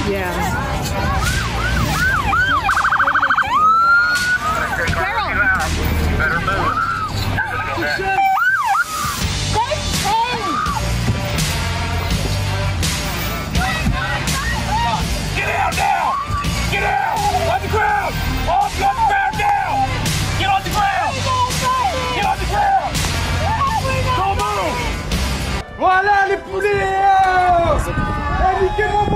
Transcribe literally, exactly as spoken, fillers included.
Yeah. Better move. Get out now! Get out! On the ground! On the ground now! Get on the ground! Get on the ground! Don't move! Voilà les poulets! Eh, niquez mon